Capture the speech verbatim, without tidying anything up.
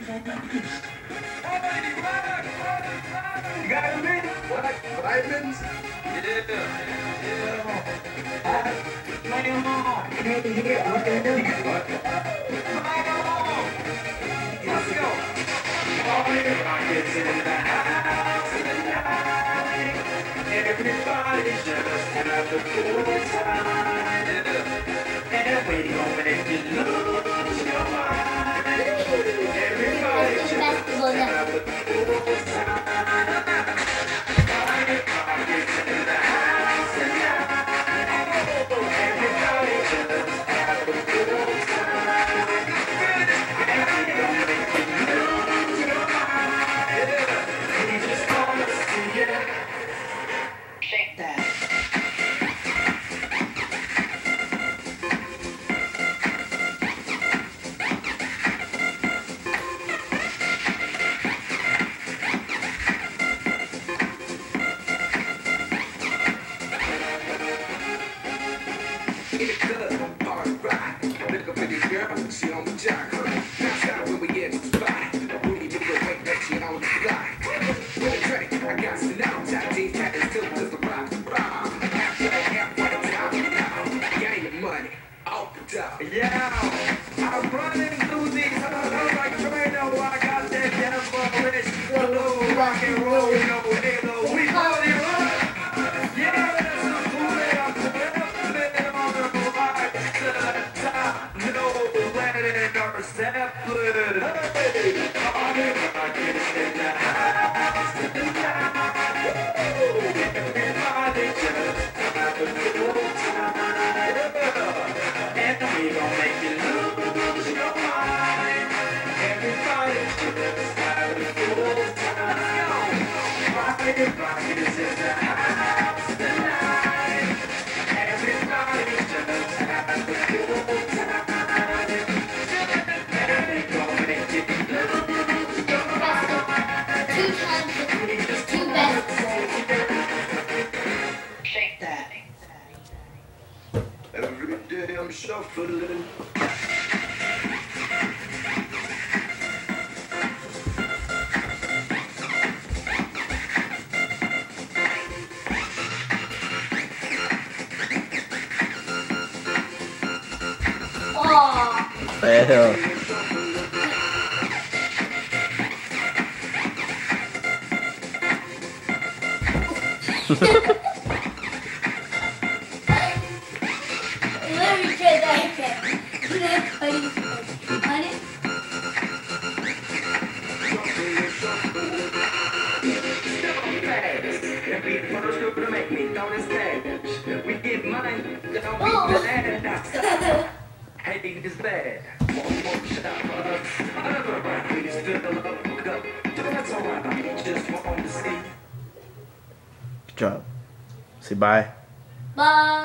You got a minute? What? Five minutes? Yeah. Yeah. Play along. Hey, here. What can I do? What? Play along. Let's go. All your rockets in the house tonight. Everybody just have a good time. And we gon' make you lose your mind. Everybody just have a good time. All your rockets in the house tonight. Everybody just have a good time. And we gon' make you lose your mind. We just wanna see you shake that. Get a good hard ride. Look up at this girl, she on the jock. Now stop when we get to the spot. Booty do the way that she on the fly. With a drink, I got to know. Top jeans, cat is still just a rock. Rock. Half black, half white, top now. Getting the money off the top. Yeah, I'm running through these halls like Trano. I got that devilish blue rock and roll, you know, halo. We party rock. Yeah, that's the fool that I'm living on the right to the top. No letting our Zeppelin. Hey, party rockets in the house tonight. Everybody just have a good time. And we gon' make you lose your mind. Everybody just have a good time. Party rockets in the house tonight. Everybody just have a good time. And we gon' make you lose your mind. Two times, two best. Shake that. Every day I'm shuffling. Oh, Pero, let me try that again. Can I play this on it? We get money, don't Oh. be bad. Hate is bad. One more shot for us. Another round. We still up. Go. That's alright. Just want to see. good job. Say bye. Bye.